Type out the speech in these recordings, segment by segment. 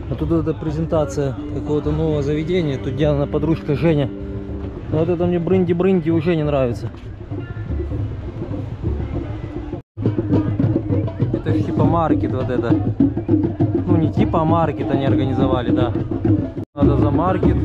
А тут эта презентация какого-то нового заведения. Тут Диана подружка Женя. Но вот это мне брынди-брынди уже не нравится. Это же типа маркет вот это. Ну не типа маркет они организовали, да. Надо за маркет.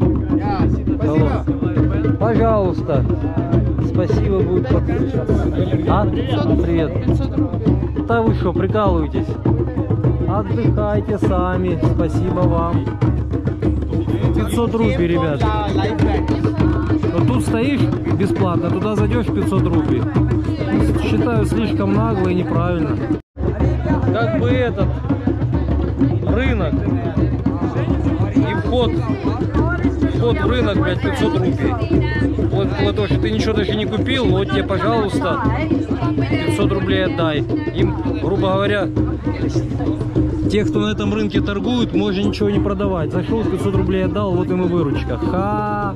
Пожалуйста. Спасибо будет. А? Привет. Да вы что, прикалываетесь? Отдыхайте сами. Спасибо вам. 500 рупий, ребят. Вот тут стоишь бесплатно, туда зайдешь 500 рупий. Считаю слишком нагло и неправильно. Как бы этот рынок и вход в рынок, блядь, 500 рупий. Вот то, что ты ничего даже не купил, вот тебе, пожалуйста, 500 рублей отдай. Им, грубо говоря, те, кто на этом рынке торгуют, можно ничего не продавать. Зашел, 500 рублей отдал, вот им и выручка. Ха!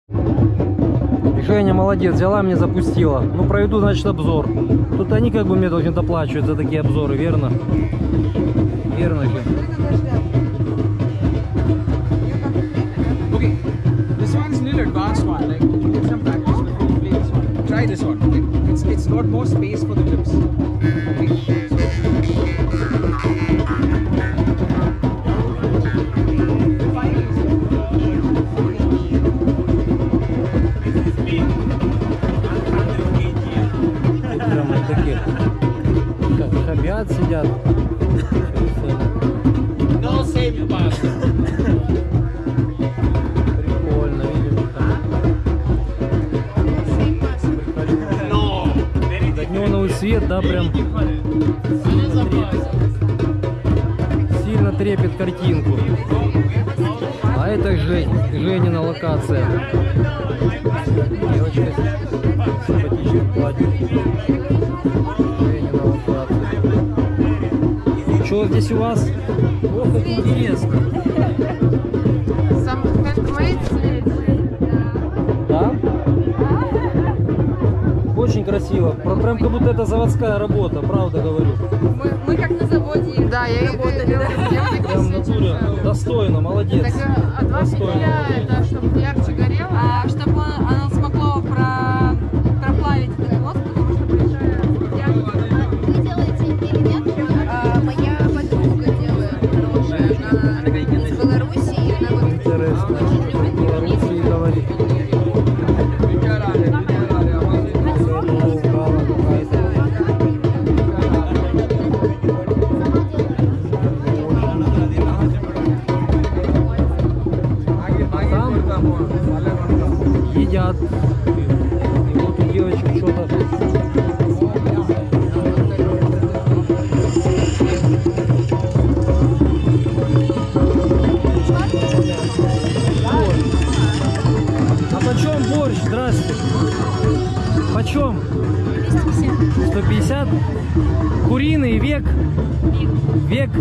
Женя молодец, взяла мне, запустила. Ну, проведу, значит, обзор. Тут они как бы мне должны доплачивать за такие обзоры, верно? Верно же. Okay, this one is a little advanced one. Like, you get some practice before you play this one. Try this one. Okay? It's got more space for the lips. Okay. Хабят сидят. Прикольно, видишь там. Неоновый свет, да, прям сильно трепет картинку. А это Женина локация. Девочка симпатичная в платье. Женина локация. Что здесь у вас? Ох, как интересно. Да? Очень красиво. Прям как будто это заводская работа, правда говорю. Мы как на заводе. Да, я работали. Прям в натуре достойно, молодец. Так, от вас это чтобы ярче горело, а чтобы оно смогло проплавить этот воск, потому что приезжает ярко. Вы делаете или нет? Моя подруга делает хорошее. Она из Беларуси, и она вот Интересно. В Беларуси говорит. Едят. И вот у девочки что-то. А почем борщ? Здрасте. Почем? 250. 150? Куриный век? Век?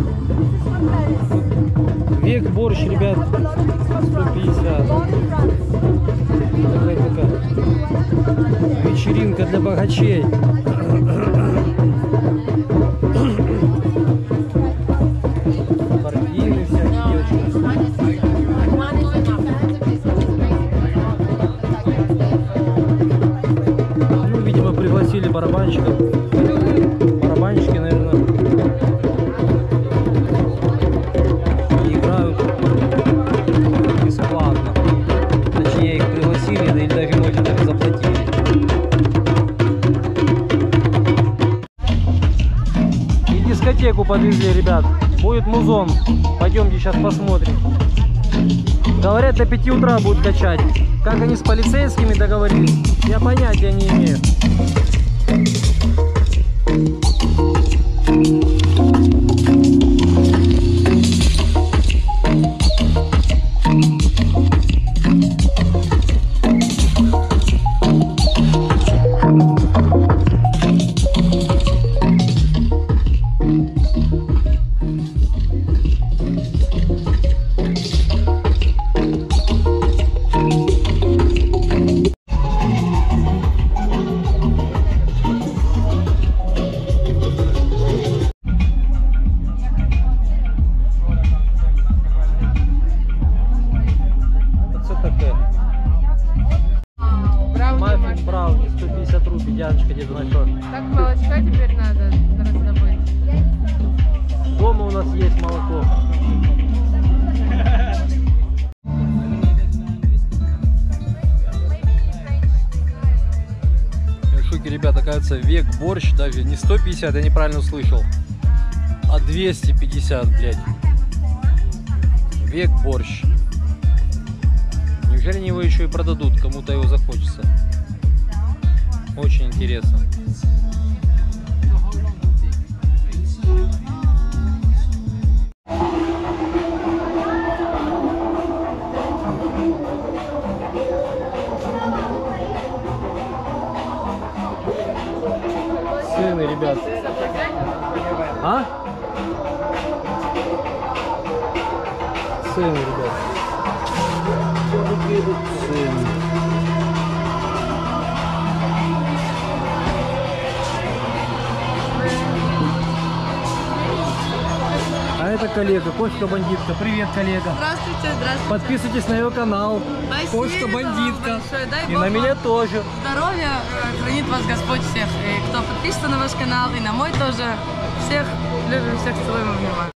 Век борщ, ребят. 150. Такая вечеринка для богачей. Картины всякие, девочки. Ну, видимо, пригласили барабанщиков. Барабанщики, наверное, играют бесплатно. Точнее, их пригласили, да или даже, может, даже заплатили. И дискотеку подвезли, ребят. Будет музон. Пойдемте сейчас посмотрим. Говорят, до 5 утра будут качать. Как они с полицейскими договорились, я понятия не имею. нас есть молоко. Ребята, кажется, век борщ даже не 150, я неправильно услышал, а 250, блядь. Век борщ. Неужели они его еще и продадут, кому-то его захочется? Очень интересно. Сыны, ребят. А? Сыны, ребят. Сыны. А это коллега, Кошка-бандитка. Привет, коллега. Здравствуйте, здравствуйте. Подписывайтесь на ее канал. Спасибо Кошка-бандитка. вам большое. Дай И Бог на меня вам тоже. здоровья, хранит вас Господь всех. И кто подписан на ваш канал, и на мой тоже. Всех любим, всех целуем, обнимаем.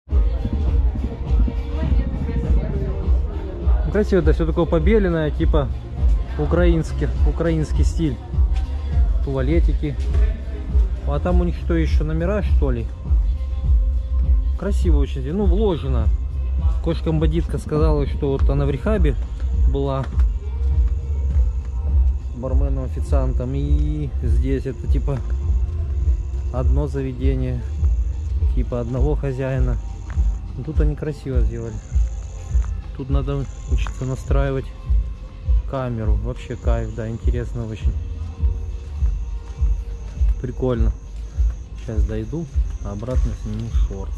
Красиво, да, все такое побеленное, типа украинский стиль. Туалетики. А там у них что еще, номера, что ли? Красиво очень, ну, вложено. Кошка-бандитка сказала, что вот она в рехабе была барменом, официантом, и здесь это типа одно заведение, типа одного хозяина. Тут они красиво сделали. Тут надо учиться настраивать камеру. Вообще кайф, да, интересно очень. Прикольно. Сейчас дойду, а обратно сниму шортс.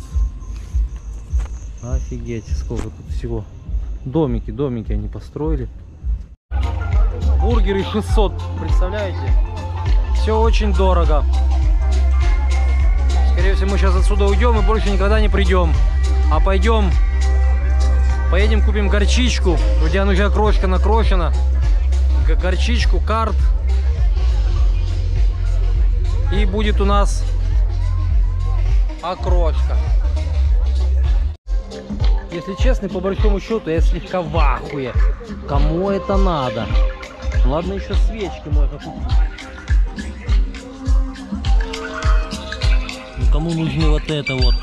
Офигеть, сколько тут всего. Домики они построили. Бургеры 600, представляете? Все очень дорого. Скорее всего, мы сейчас отсюда уйдем и больше никогда не придем. А поедем купим горчичку, где она уже окрошка накрошена. Горчичку, карт. И будет у нас окрошка. Если честно, по большому счету, я слегка в ахуе. Кому это надо? Ладно, еще свечки можно купить. Ну, кому нужны вот это вот?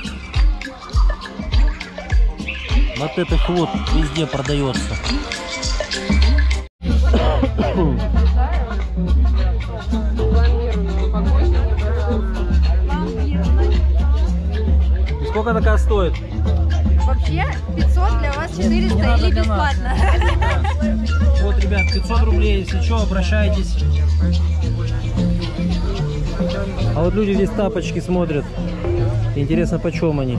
Вот это ж вот везде продается. И сколько такая стоит? Вообще 500 для вас, 400 или бесплатно. Вот, ребят, 500 рублей, если что, обращайтесь. А вот люди здесь тапочки смотрят. Интересно, почем они?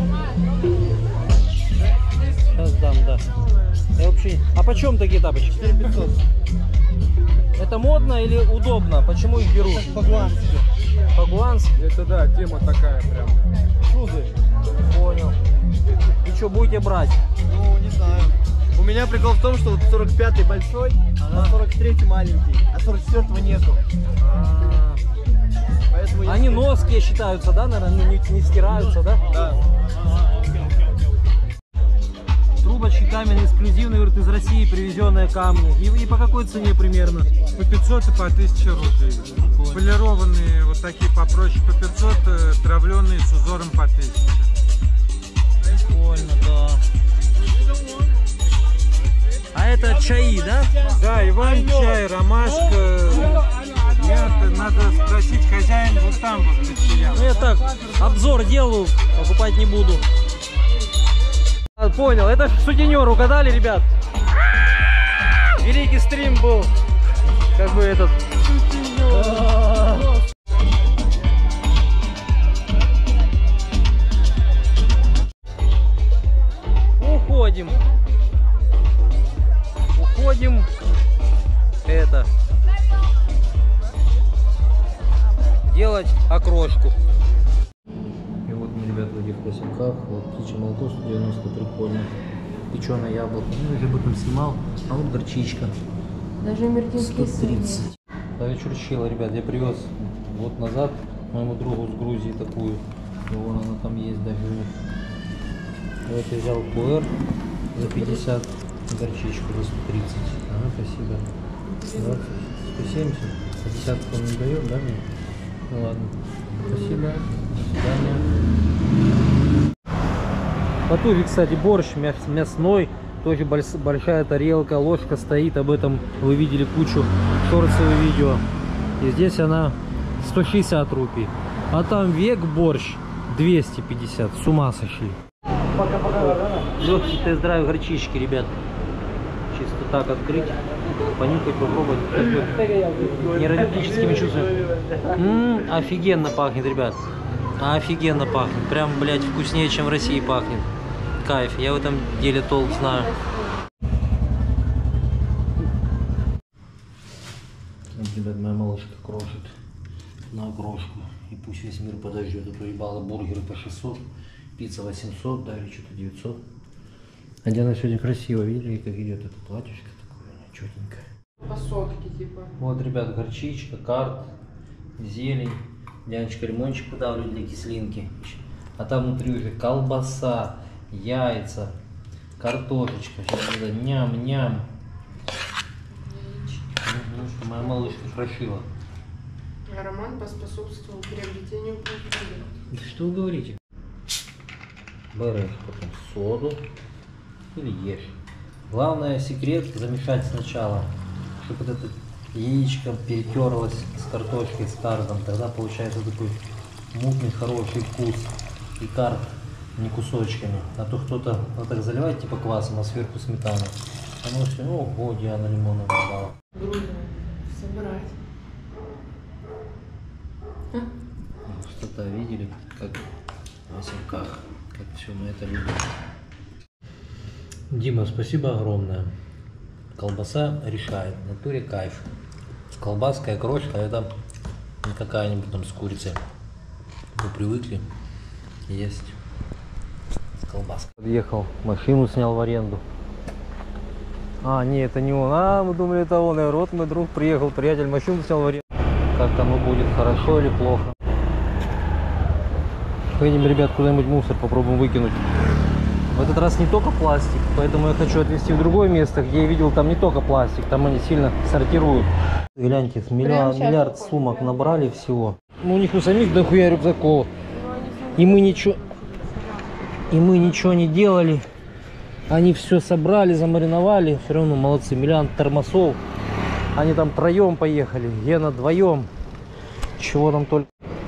Сейчас дам, да. Я вообще... А почем такие тапочки? 4500. Это модно или удобно? Почему их берут? По-гуански. По-гуански? Это да, тема такая прям. Чуды. Понял. И что, будете брать? Ну, не знаю. У меня прикол в том, что вот 45-й большой, а 43-й маленький, а 44-го нету. Поэтому Они носки считаются, да, наверное, не стираются, да? Да. Трубочки каменные, эксклюзивные, говорят, из России привезенные камни. И по какой цене примерно? По 500 и по 1000 рублей. Полированные вот такие попроще по 500, травленые с узором по 1000. Прикольно, да. А это чаи, да? Да, иван-чай, ромашка. Нет, надо спросить хозяин вот там вот стоял. Ну я так, обзор делаю, покупать не буду. Понял, это сутенер, угадали, ребят? Великий стрим был, как бы этот... Уходим. Это... делать окрошку. И вот мы, ребята, в этих косяках. Вот птичье молоко 190, прикольно. Печеное яблоко. Ну, я об этом снимал. А вот горчичка. Даже мертинский 130. Да, чурчила, ребят. Я привез год назад моему другу с Грузии такую. И вон она там есть даже. Вот я взял пуэр за 50, горчичку за 130. Ага, спасибо. 20, 170. А десятку он не дает, да, мне? Ну ладно. Спасибо. До свидания. По туре, кстати, борщ мясной. Тоже большая тарелка, ложка стоит. Об этом вы видели кучу шорцевых видео. И здесь она 160 рупий. А там век борщ 250. С ума сошли. Легкий тест-драйв горчички, ребят. Чисто так открыть, понюхать, попробовать. Нейролептическими чувствами. Офигенно пахнет, ребят. Офигенно пахнет. Прям, блядь, вкуснее, чем в России пахнет. Кайф. Я в этом деле толк знаю. Вот, ребят, моя малышка крошит на окрошку. И пусть весь мир подождет. А то ебало бургеры по 600, пицца 800, да, или что-то 900. А Диана сегодня красиво, видели, как идет это платьишко такое, четенькое. По сотке, типа. Вот, ребят, горчичка, карт, зелень. Дианочка лимончик выдавливает для кислинки. А там внутри уже колбаса, яйца, картошечка. Сейчас это ням-ням. Ну что, моя малышка прошила. Роман поспособствовал приобретению культуры. Да что вы говорите? Берешь потом соду или ешь. Главное, секрет замешать сначала, чтобы вот это яичко перетерлось с картошкой, с картом. Тогда получается такой мутный, хороший вкус. И карт не кусочками. А то кто-то вот так заливает типа квасом, а сверху сметана. Оно все, ого, Диана лимона добавила. Грудно собирать. Что-то видели, как в Васильках, как все мы это любим. Дима, спасибо огромное. Колбаса решает, в натуре кайф. Колбаска и крошка, это не какая-нибудь там с курицей. Мы привыкли есть с колбаской. Подъехал, машину снял в аренду. А, не, это не он. А, мы думали, это он. И вот мой друг приехал, приятель, машину снял в аренду. Как оно будет, хорошо или плохо? Поедем, ребят, куда-нибудь мусор попробуем выкинуть. В этот раз не только пластик, поэтому я хочу отвезти в другое место, где я видел, там не только пластик, там они сильно сортируют. Гляньте, миллиард сумок набрали всего. Ну, у них у самих дохуя рюкзаков. И мы ничего не делали. Они все собрали, замариновали. Все равно молодцы, миллион тормозов. Они там троем поехали, Гена вдвоем. Чего там только.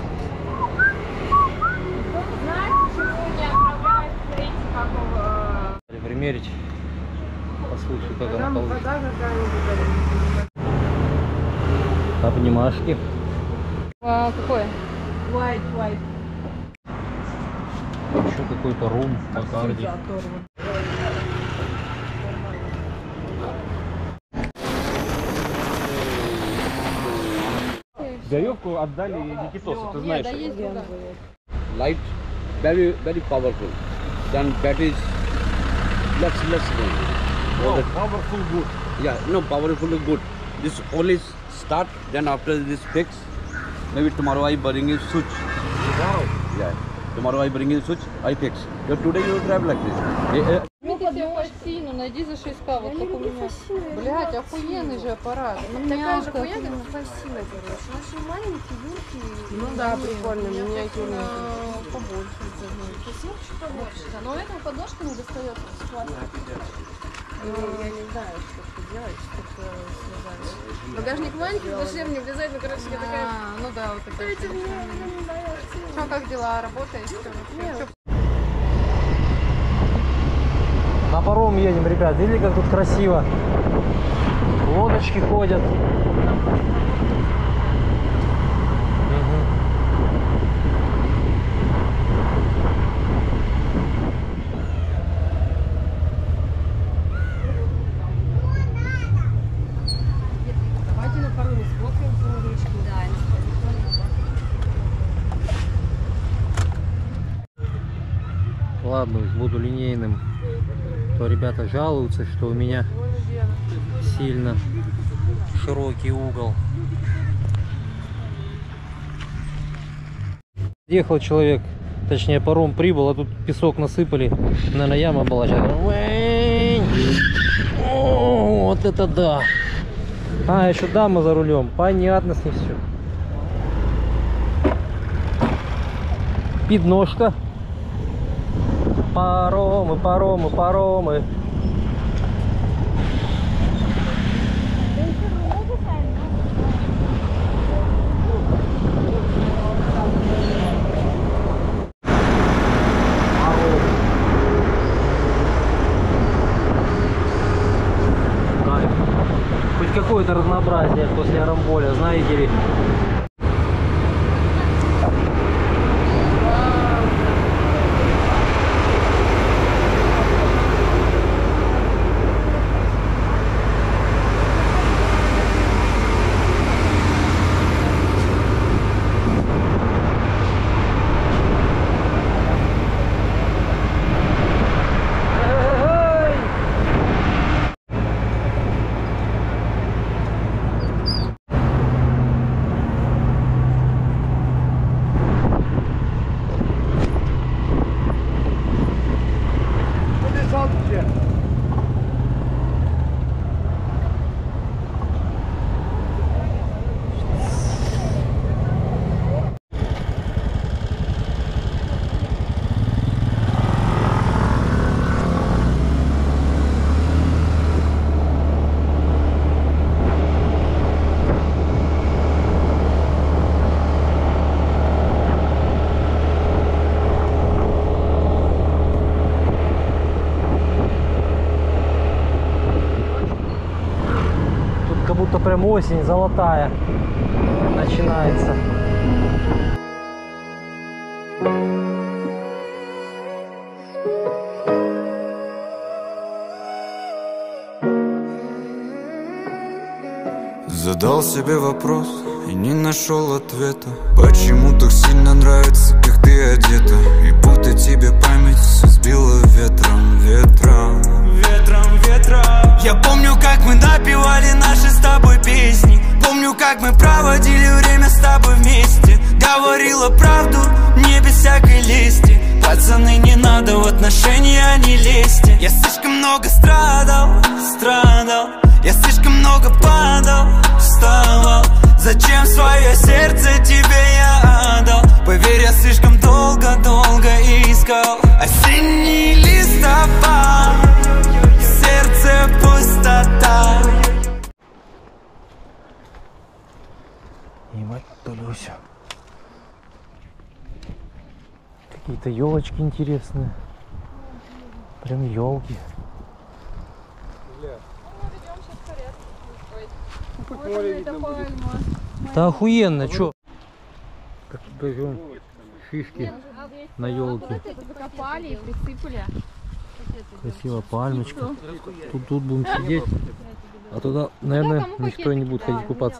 Примерить, послушай, как она получится. Обнимашки. Какое? White. Еще какой-то рум, Бакарди. Гаевку отдали Никитосу, ты знаешь. Light, very powerful. Then battery less good. Oh, powerful good. Yeah, no, powerful is good. This only start, then after this fix, maybe tomorrow I bring you switch. Wow. Yeah, tomorrow I bring you switch, I fix. So today you drive like this. Купи себе фасину, найди за 6К, вот как у меня. Блять, охуенный же аппарат. Такая же хуйня, как фасина, короче. Очень маленький, юркий. Ну да, прикольно, миниатюрный. Побольше. Фасина чуть побольше, да. Но у этого подножка не достается с пластика. Я не знаю, что делать, что связать. Багажник маленький, зачем мне влезать, ну короче, я такая... Ну да, вот такая. Дайте мне, не нравится. Что, как дела, работаешь? На паром едем, ребят. Видели, как тут красиво? Лодочки ходят. Давайте на пароме сфоткаемся на речке. Да, Ладно, буду линейным. То ребята жалуются, что у меня сильно широкий угол. Ехал человек Точнее, паром прибыл, а тут песок насыпали. Наверное, яма была сейчас. О, вот это да! А, еще дама за рулем. Понятно с ней все. Подножка. Паромы, паромы, паромы. Кайф. Хоть какое-то разнообразие после Арамболя, знаете ли. Как будто прям осень золотая начинается. Задал себе вопрос и не нашел ответа. Почему так сильно нравится, как ты одета? И будто тебе память все сбила ветром, ветром, ветром, ветром. Я помню, как мы напевали наши с тобой песни. Помню, как мы проводили время с тобой вместе. Говорила правду, не без всякой лести. Пацаны, не надо в отношения, не лезьте. Я слишком много страдал, страдал. Я слишком много падал, вставал. Зачем свое сердце тебе я отдал? Поверь, я слишком долго искал. Осенний листопад, в сердце пустота. Ебать, Толюся. Какие-то елочки интересные. Прям елки. Да охуенно, чё? Как берем шишки на елке. Закопали и присыпали. Красиво, пальмочка. Тут будем сидеть. А туда, наверное, никто не будет ходить купаться.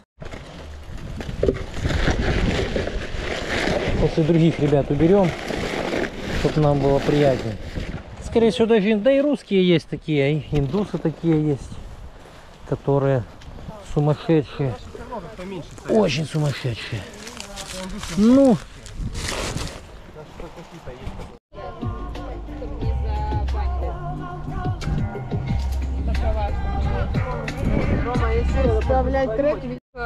После других ребят уберем, чтобы нам было приятнее. Скорее всего, даже да и русские есть такие, и индусы такие есть, которые сумасшедшие. Очень сумасшедшие. Ну. Рома, если вставлять трек,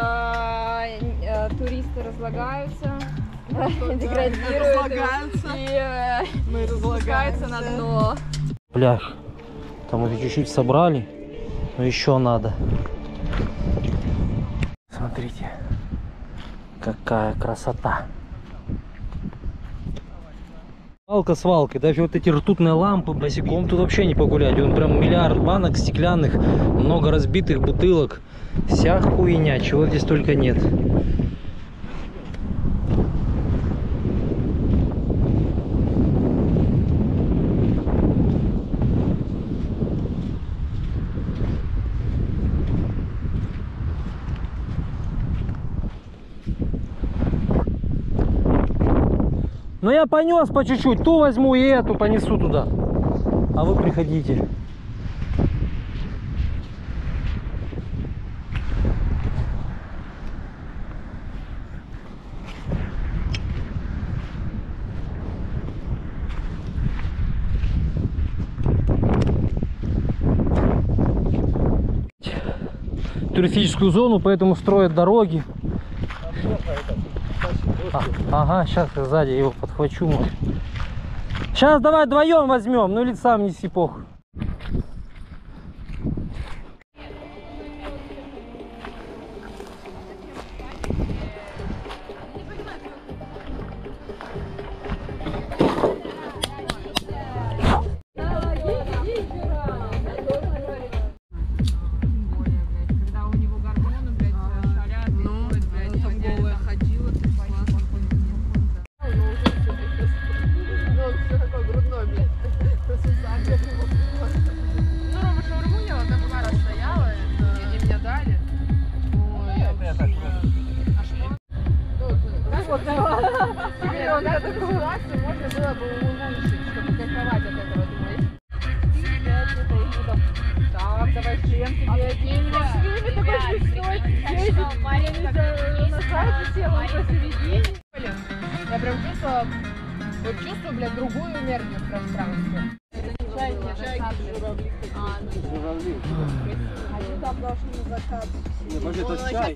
Туристы разлагаются, деградируют и спускаются на дно. Пляж. Там уже чуть-чуть собрали, но еще надо. Смотрите, какая красота. Свалка свалкой, даже вот эти ртутные лампы босиком тут вообще не погулять. Вон прям миллиард банок стеклянных, много разбитых бутылок, вся хуйня, чего здесь только нет. Но я понес по чуть-чуть, ту возьму и эту понесу туда. А вы приходите. туристическую зону, поэтому строят дороги. Ага, сейчас я сзади его подхвачу, может. Сейчас давай вдвоем возьмем, ну или сам неси, похуй. Я прям чувствовала, вот чувствую, блядь, другую энергию в пространстве. Они там должны закат.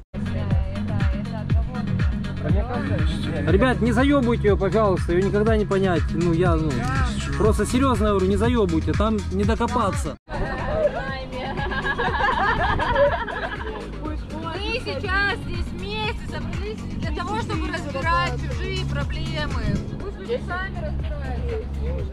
Ребят, не заебывайте ее, пожалуйста, ее никогда не понять. Ну, я, просто серьезно говорю, не заебывайте, там не докопаться. Мы сейчас здесь вместе собрались для того, чтобы разбирать чужие проблемы. Пусть люди сами разбираются.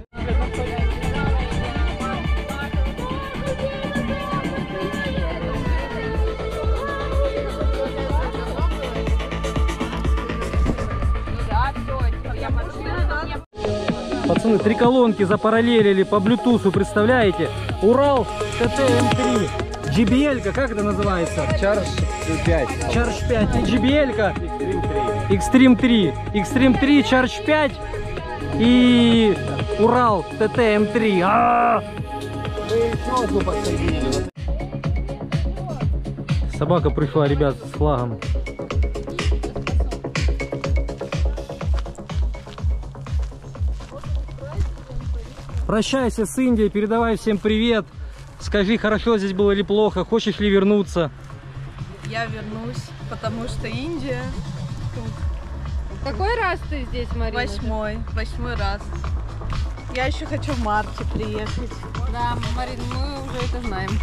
Пацаны, 3 колонки запараллелили по блютусу, представляете? Урал ТТ-М3. JBL-ка, как это называется? Charge 5. Charge 5. И JBL-ка Extreme 3. Extreme 3, Charge 5 и Урал ТТ-М3. Собака пришла, ребят, с флагом. Прощайся с Индией, передавай всем привет. Скажи, хорошо здесь было или плохо, хочешь ли вернуться? Я вернусь, потому что Индия Какой раз ты здесь, Марина? восьмой раз. Я еще хочу в марте приехать. Да, Марин, мы уже это знаем.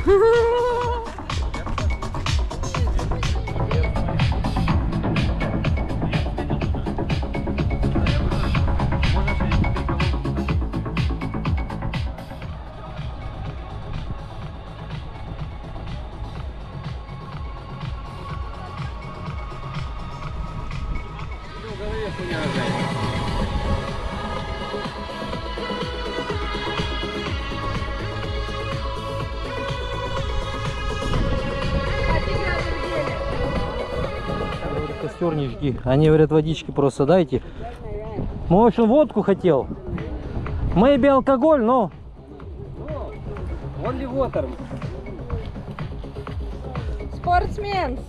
Костер не жги. Они говорят, водички просто дайте. Может, он водку хотел? Maybe алкоголь, но... Only water. Спортсмен!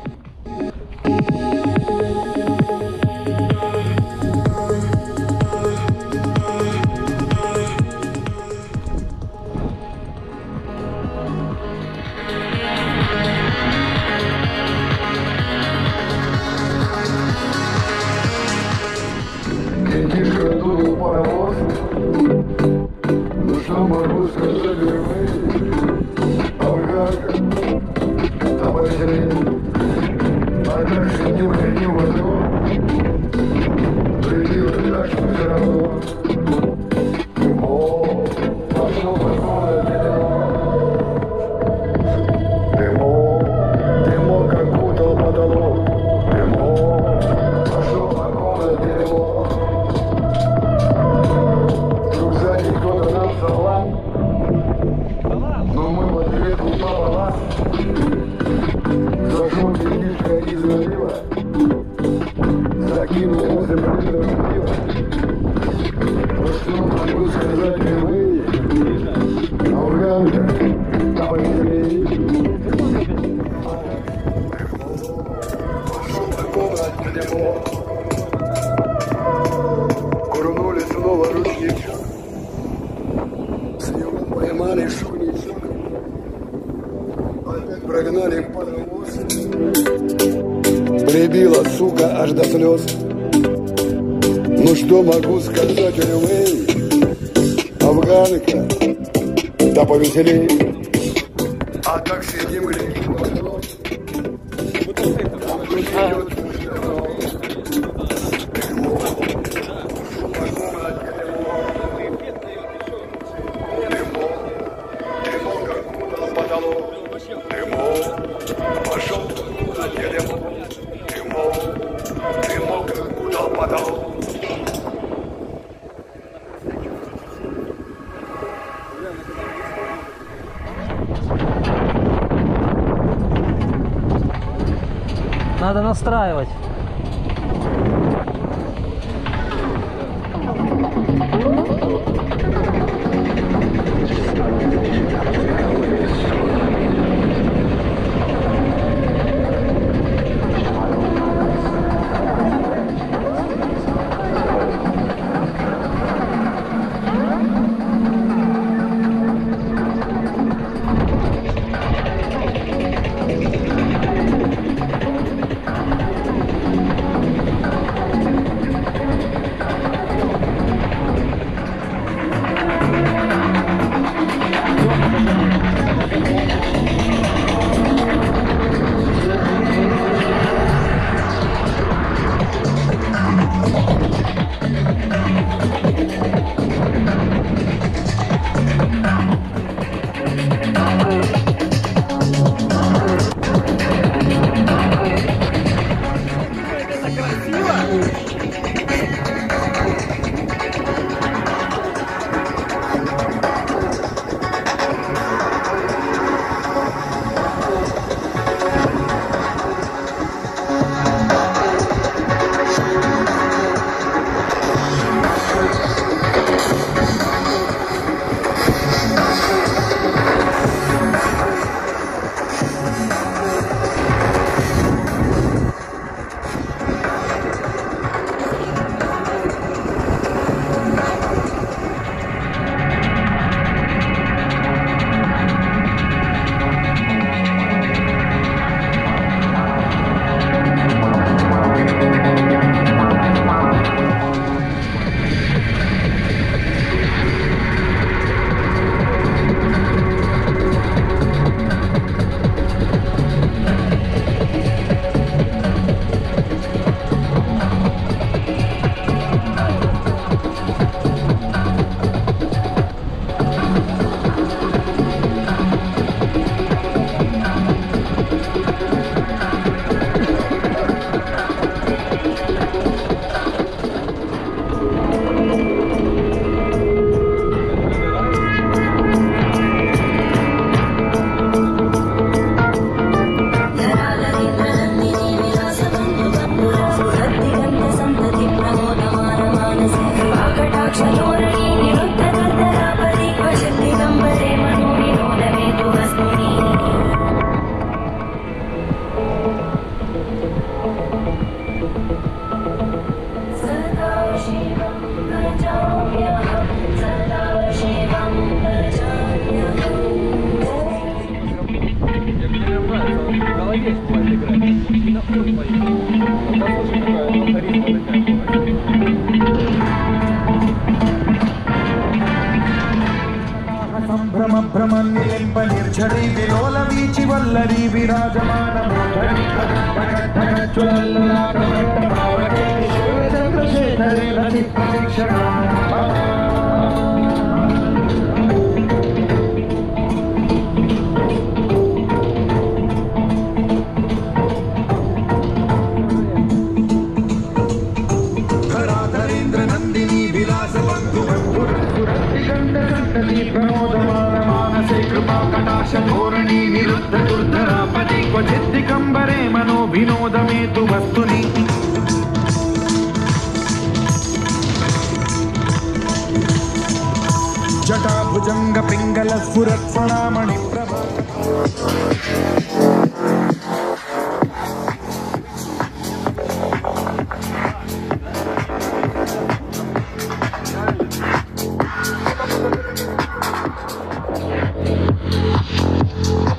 Паровоз, ну что могу сказать, Алгарка, обозрение, а дальше не выходи в одно, прилил так, что все равно. О, пошел по дымо, как укутал потолок, дымо, пошел по комнате дымо. Кто-то нам салам, но мы в ответ не пополам. Зашел пиздишка из залива, закинул мусор в пиво. Вот что могу сказать впервые, Алганка, обозрей. Пошел по комнате дымо, курнули снова ручничок. Поймали шумницу, опять Прогнали паровоз. Прибила, сука, аж до слез. Ну что могу сказать, Уэй, афганка, да повеселей. А так сидим и летим. Надо настраивать. निर्झरी विलोल वीचि वल्लरी विराजमान चंद्रशेखरे रति प्रतीक्षणा धोरणी निरुद्ध दुर्धरापति क्वचित् दिगंबरे मनो विनोद में तु वस्तुनि जटा भुजंग पिंगल स्फुरत् फणामणि प्रभा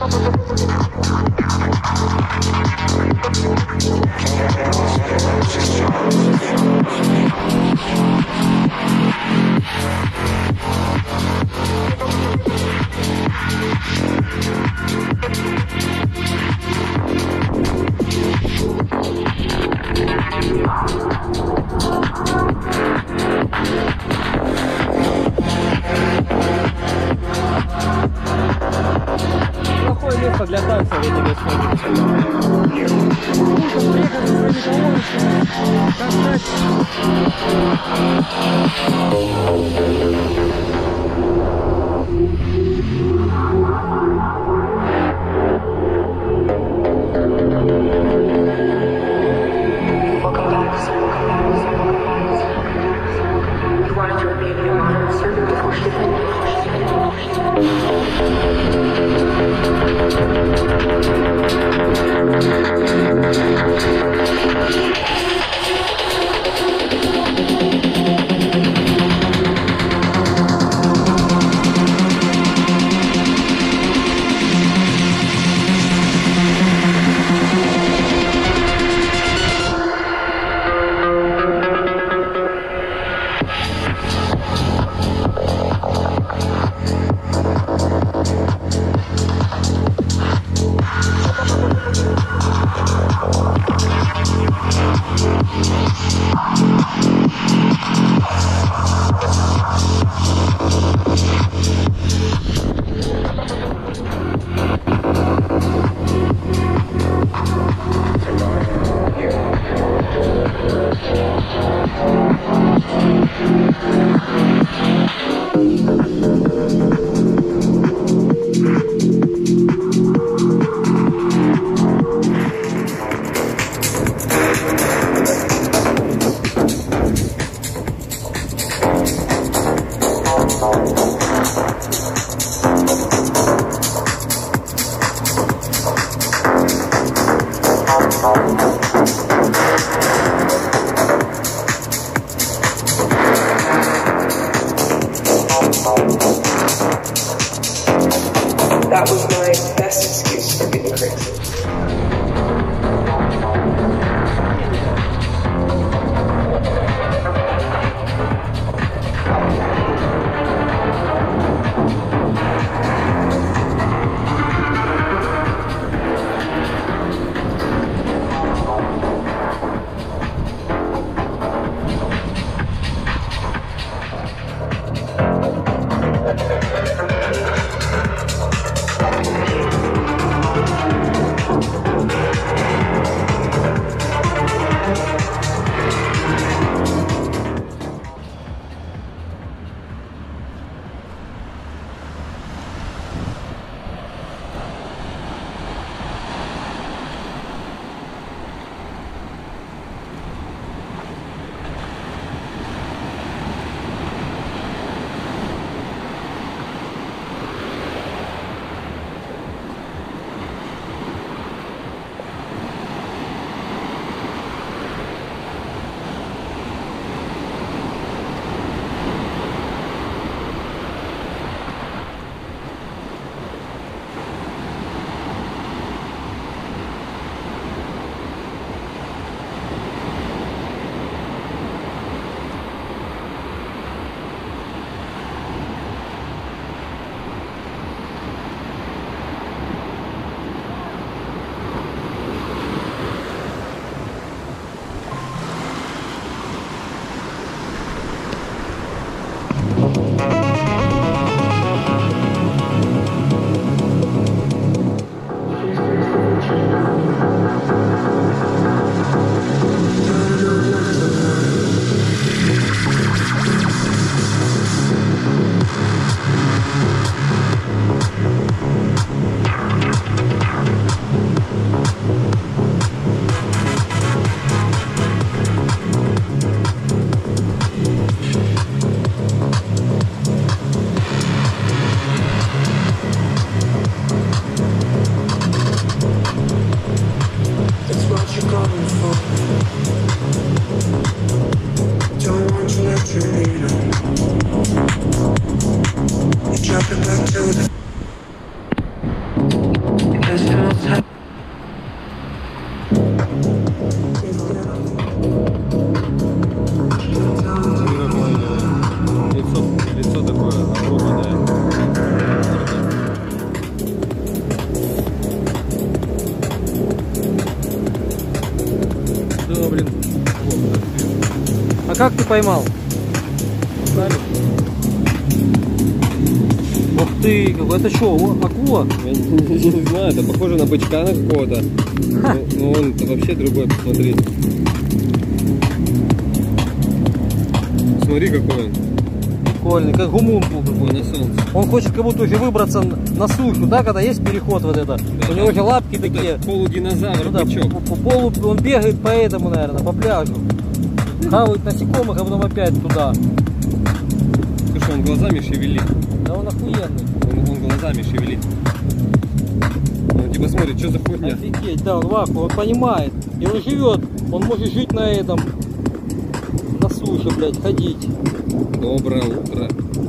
Плохое место для танца, я тебе скажу. That was my best excuse for being crazy. А как ты поймал? Ух ты, это что, акула? Я не знаю, это похоже на бычка на какого-то. Но он вообще другой, посмотри. Смотри, какой он. Прикольный, как гумункул такой. На солнце. Он хочет как будто уже выбраться на сушу, да, когда есть переход вот это. Да, у него же лапки такие. Полудинозавр, да, бычок. по полу, он бегает по этому, наверное, по пляжу. Хавает насекомых, а потом опять туда. Слушай, он глазами шевелит. Да он охуенный. Он глазами шевелит. Он типа смотрит, что за хуйня. Офигеть, да, он вакуум, он понимает. И он живет, он может жить на этом, на суше, блядь, ходить. Доброе утро.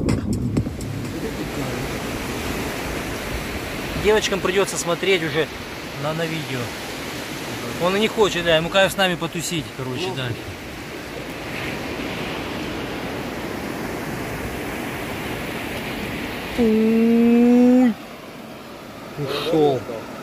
Девочкам придется смотреть уже на видео. Он и не хочет, да, ему кайф с нами потусить, короче, да. Ушел.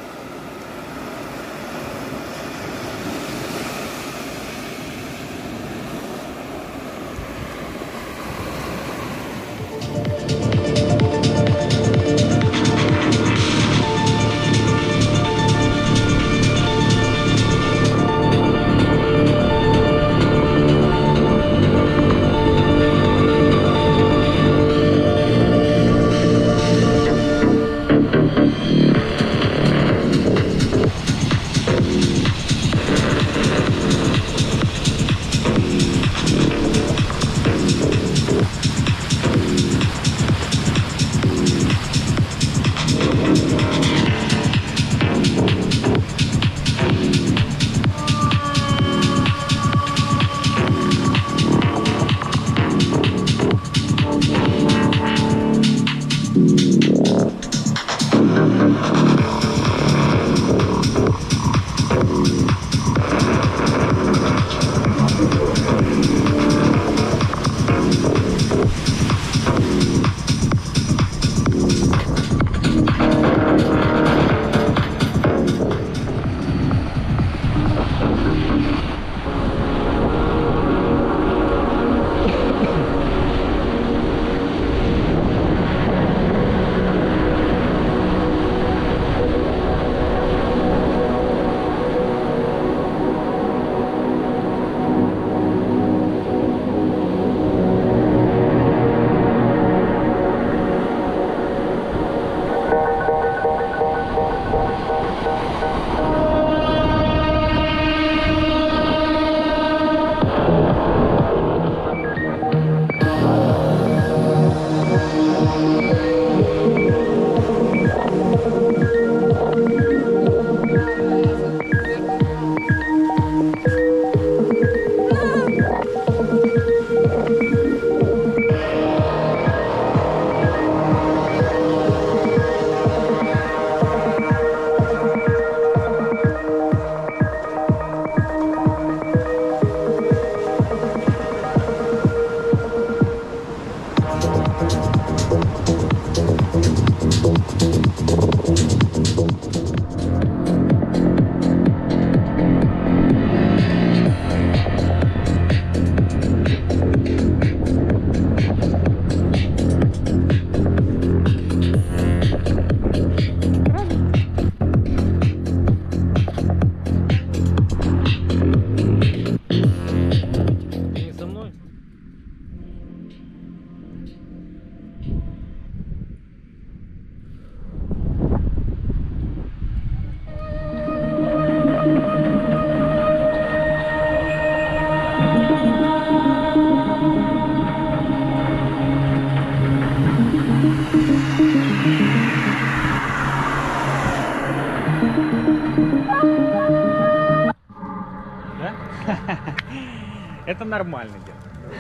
Это нормально дело.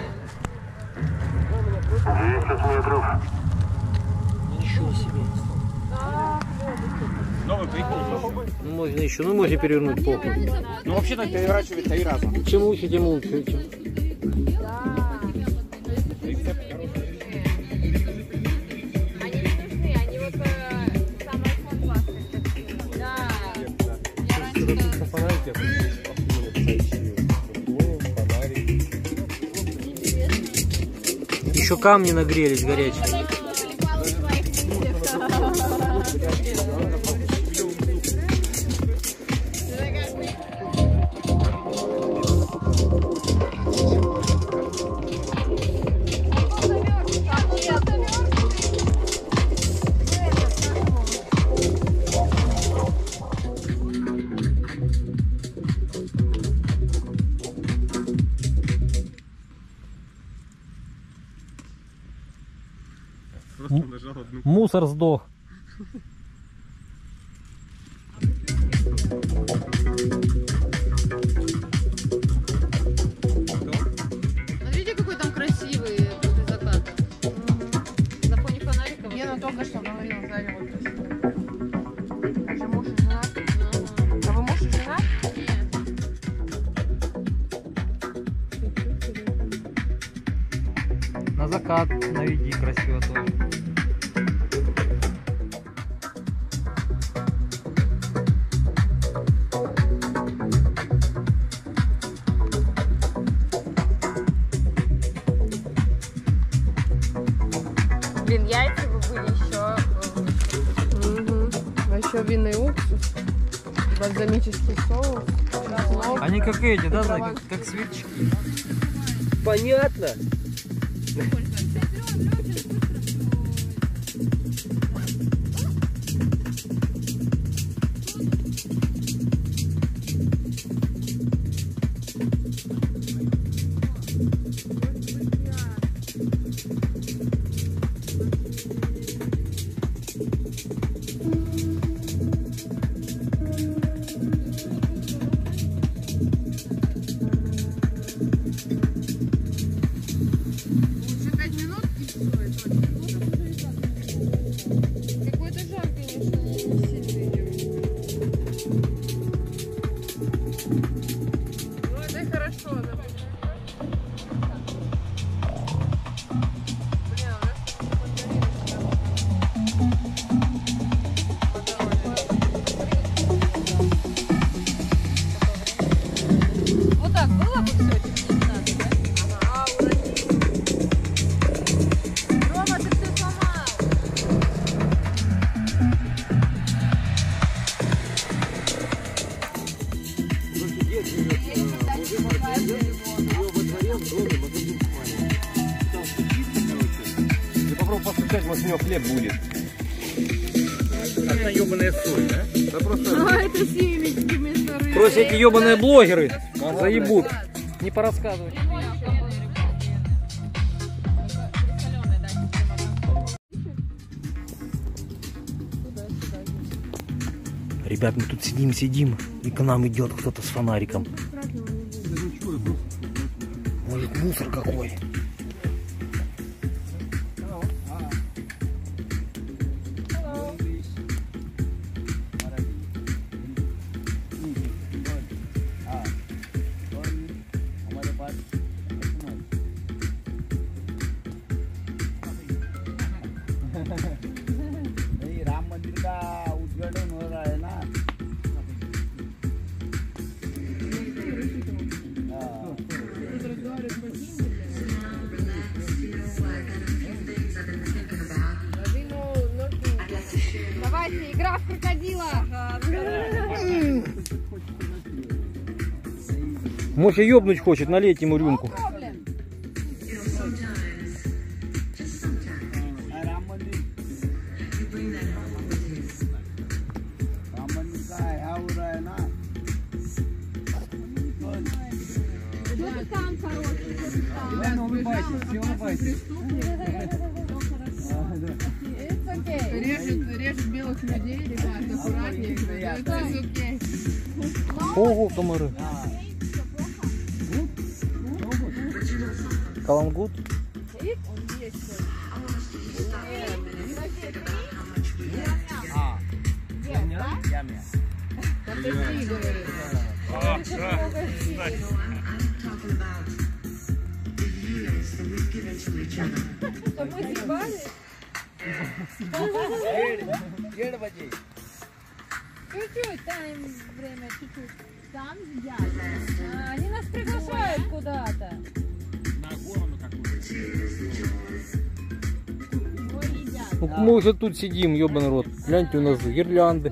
10 метров. Ничего себе. Новый прикол. Ну, можно еще, ну можно перевернуть попу. Ну вообще-то переворачивать 3 раза. Чем лучше, тем лучше. еще камни нагрелись горячие. Мусор сдох. Смотрите, какой там красивый после заката. На фоне фонариков. Я только что говорила, Заня, вот красиво. Же муж и жена. А вы муж и жена? Нет. На закат наведи красиво тоже. Блин, яйца бы были еще. А еще винный уксус, бальзамический соус, чеснок. Они как эти, да, как сверчки. Понятно. Может, у него хлеб будет. Одна ебаная соль, да? Да просто... А, это семечки вместо рыбы. Просто эти ебаные блогеры заебут. Не порассказывать. Ребят, мы тут сидим, и к нам идет кто-то с фонариком. Может, мусор какой? राम मंदिर का उद्घाटन हो रहा है ना। Давайте, игра в крокодила. Может, ёбнуть хочет, налить ему рюмку. Режет белых людей, ребят, аккуратнее. Ого, комары. Каламгут. Чуть-чуть, там время, чуть-чуть. Там сидят. Они нас приглашают куда-то. На гору, как Ну, мы уже тут сидим, ёбаный рот. Гляньте, у нас гирлянды.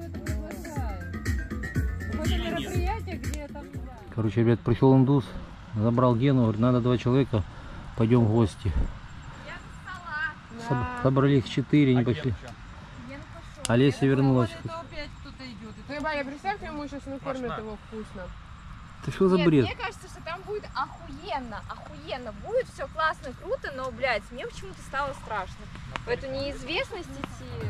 Короче, ребят, пришел индус, забрал Гену, говорит, надо 2 человека, пойдем в гости. Собрали их 4, не пошли. Олеся вернулась. Ваня, представь, ему сейчас накормят его вкусно. Ты что за бред? Мне кажется, что там будет охуенно будет, все классно, круто, но, блядь, мне почему-то стало страшно. В эту неизвестность идти.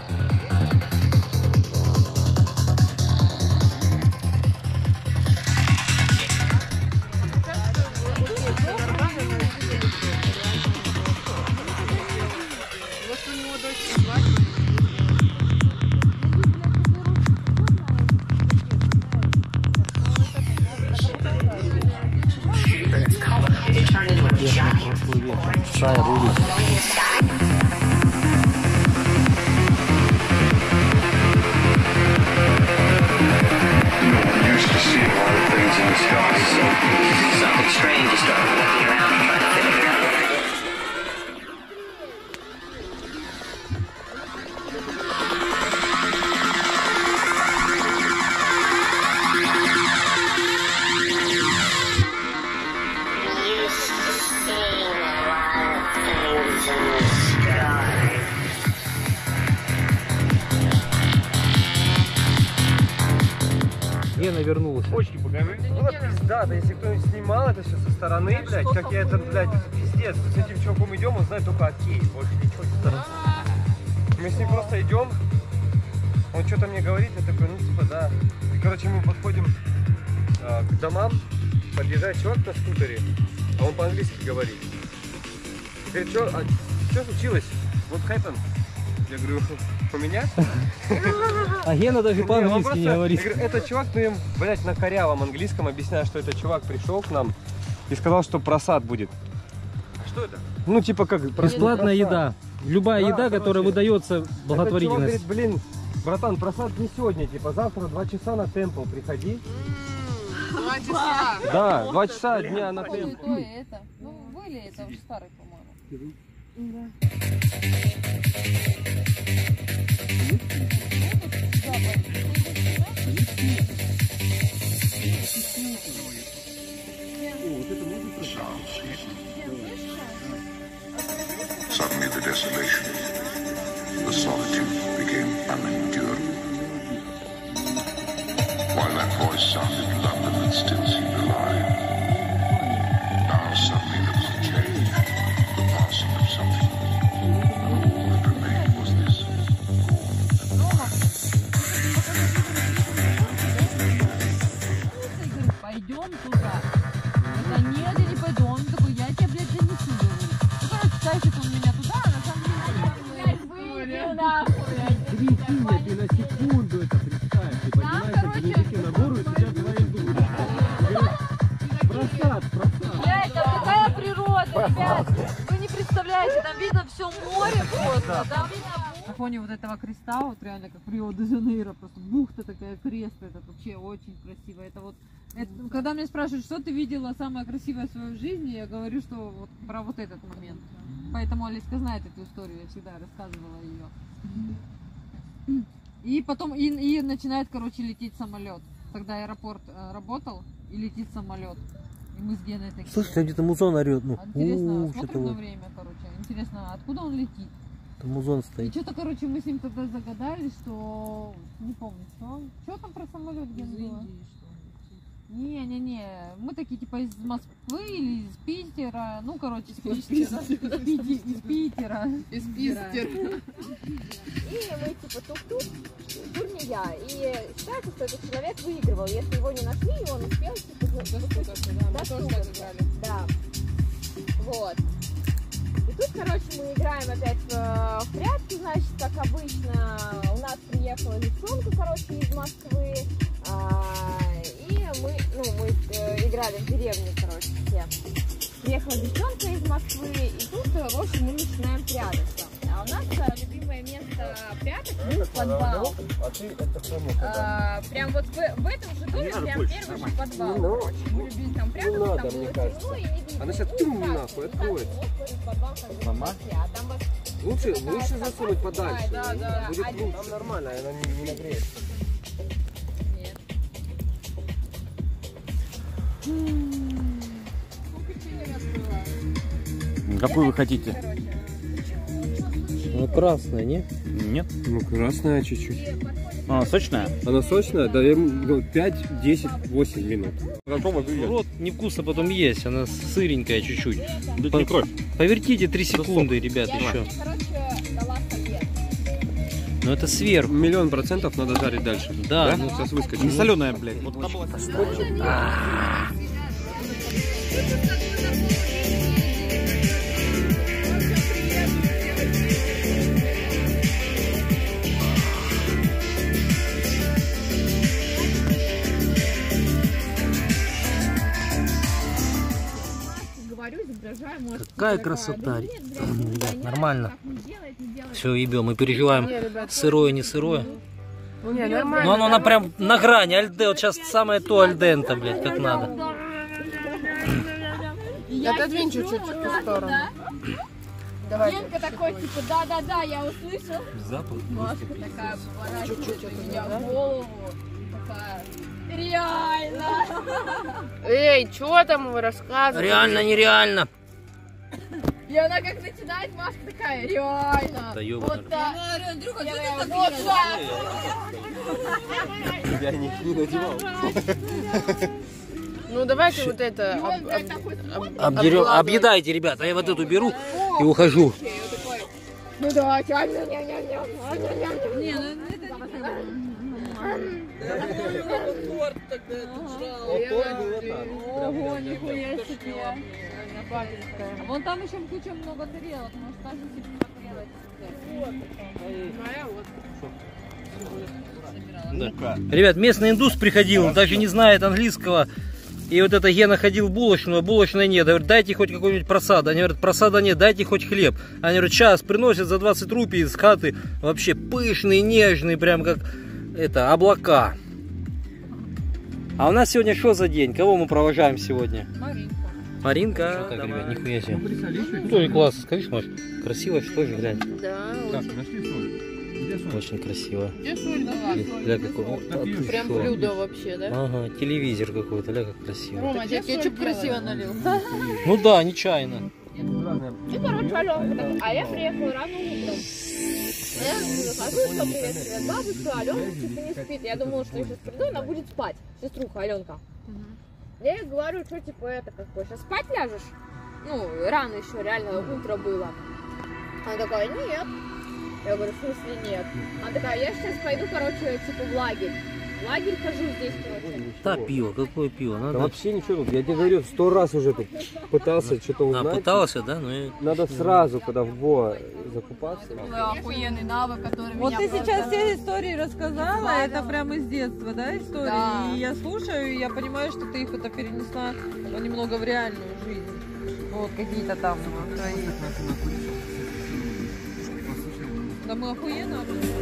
Гена вернулся. Почки покажи. Ну вот пизда, да, если кто-нибудь снимал это все со стороны, блядь, как я это, блядь, пиздец. С этим чуваком идем, он знает только окей, больше ничего не знает. Мы с ним просто идем, он что-то мне говорит, я такой, ну типа да. И, короче, мы подходим к домам, подъезжает чувак на скутере, а он по-английски говорит. И говорит, что случилось? What happened? Я говорю, у меня? А Гена даже по-английски не говорит. Я говорю, этот чувак, ну, блядь, на корявом английском объясняю, что этот чувак пришел к нам и сказал, что просад будет. А что это? Ну, типа как... Бесплатная еда. Любая еда, которая выдается благотворительность. Этот чувак говорит, блин, братан, просад не сегодня, типа завтра 2 часа на темпл приходи. 2 часа? Да, 2 часа дня на темпл. То и это. Ну, были, это уже старый, по-моему. Да. Suddenly the desolation, the solitude became unendurable. While that voice sounded, London had still seemed alive. Now suddenly there was a change, the passing of something. All that remained was this Пойдем туда. Это нет, я не пойду. Он такой, я тебя, блядь, занесу, говорит. Ну, короче, тащит он меня туда, а на самом деле, выйди нахуй. Трясина, ты на секунду это представь. Ты поднимаешься по языке на гору и сидят твои дуры. Просад. Блядь, там такая природа, ребят. Вы не представляете, там видно все море просто. Там на фоне вот этого креста, вот реально как Рио-де-Жанейро, просто бухта такая, крест, это вообще очень красиво. Это вот, когда меня спрашивают, что ты видела самое красивое в своей жизни, я говорю, что вот про вот этот момент. Поэтому Олеська знает эту историю, я всегда рассказывала ее. И потом и начинает, короче, лететь самолет. Тогда аэропорт работал, и летит самолет. И мы с Геной такие. Слушай, где-то музон орет. Ну, интересно, смотрим на время, короче. Интересно, откуда он летит? Там музон стоит. И что-то, короче, мы с ним тогда загадали, что... Не помню, что там про самолет Гена было? Не. Мы такие, типа, из Москвы или из Питера. Ну, короче, из Питера. Из Питера. И мы типа тук-тук, тур не я. И считается, что этот человек выигрывал. Если его не нашли, он успел типа достукаться. Да. Вот. И тут, короче, мы играем опять в прятки, значит, как обычно. У нас приехала девчонка, короче, из Москвы. И мы играли в деревне, короче, все. Приехала девчонка из Москвы, и тут, в общем, мы начинаем прятаться. А у нас любимое место прятать в подвал. А ты это помнишь когда? Прям вот в этом же доме прям первый же подвал. Мы любили там прятаться, там было темно и не видно. Она сейчас нахуй откроется. Мама? Лучше засунуть подальше. Да. Будет лучше. Там нормально, она не нагреется. Какую вы хотите? Ну, красная, не? Нет. Ну, красная чуть-чуть. Она сочная? Она сочная? Да, 5, 10, 8 минут. Рот невкусно потом есть, она сыренькая чуть-чуть. Да не кровь. Повертите 3 секунды, ребят, еще. Ну это сверху. 100% надо жарить дальше. Да, ну сейчас выскочит. Не соленая, блядь. Вот Какая красота. Ребят, нормально. Все, ебем, мы переживаем, сырое, не сырое. Ну оно прям на грани, альде, вот сейчас самое то альдента, блядь, как надо. Отодвинь чуть-чуть в сторону. Ленка такой, типа, да, я услышал. Запах. Машка такая поворачивает меня в голову. Такая, реально. Эй, что там вы рассказываете? Реально, нереально. И она как начинает, Машка такая, реально. Да ёбаный. Вот так. Андрюха, Я что ты вот так? Я не надевал. Ну давайте вот это Объедайте, ребята, я вот эту беру и ухожу. Ну да, Не, ну это ого, нихуя себе. Вон там еще куча много тарелок, может даже Да. Ребят, местный индус приходил, даже не знает английского. И вот эта Гена ходил в булочную, а булочной нет. Говорит, дайте хоть какой-нибудь просад. Они говорят, просада нет, дайте хоть хлеб. Они говорят, сейчас приносят за 20 рупий из хаты. Вообще пышный, нежный, прям как это, облака. А у нас сегодня что за день? Кого мы провожаем сегодня? Маринка. Маринка. Что так, ребят, нихуя себе. Ну, тоже классно, скажи, Маш, красиво, что же, глянь. Да, очень красиво. где соль дала? Ля, какой, Прям блюдо вообще, да? Ага, телевизор какой-то, ля, как красиво. Рома, тебе кетчуп красиво налил. Ну да, нечаянно. И, короче, Аленка, а я приехала рано утром. Я захожу, что приветствует бабушка, Аленка типа не спит. Я думала, что я сейчас приду, она будет спать. Сеструха Аленка. Я ей говорю, что типа это какой, сейчас спать ляжешь? Ну, рано еще, реально, утро было. Она такая, нет. Я говорю, в смысле нет? Она такая, я сейчас пойду, короче, типа в лагерь. В лагерь хожу здесь, короче. Да, пиво, какое пиво? Надо... Да вообще ничего, я тебе говорю, 100 раз уже тут пытался что-то узнать. пытался, да? Ну и... Надо сразу, когда в Гоа закупаться. Охуенный навык, который Вот меня ты просто сейчас все истории рассказала, избавил. это прямо из детства, да, истории? Да. И я слушаю, и я понимаю, что ты их это перенесла немного в реальную жизнь. Вот какие-то там твои. Да мы охуенно.